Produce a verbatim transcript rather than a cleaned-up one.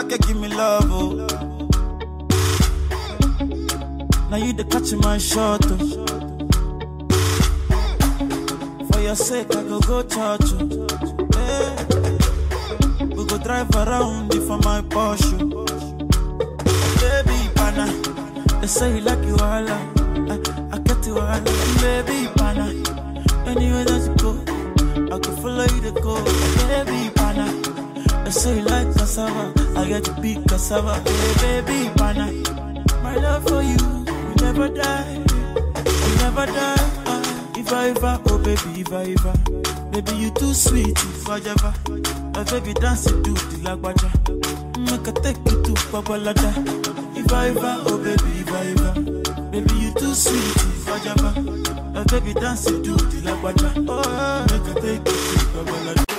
like give me love, oh. Now you the catch my shot, oh. For your sake, I go go church, oh. Hey. We go drive around for my Porsche. Baby, pana, they say you like you all, I, I get you all, baby, pana. Anywhere that you go, I could follow you to go, baby, pana. They say you like cassava, I get to be cassava, hey, baby, pana. My love for you, will never die, will never die. Uh, if I ever, oh baby, if I ever, baby you too sweet, if I ever, uh, baby dance it to the lagwaja, make I take you to Babalada. If I ever, oh baby, if I ever, baby you too sweet, if I ever, uh, baby dance it to the lagwaja, oh make I take you to Babalada.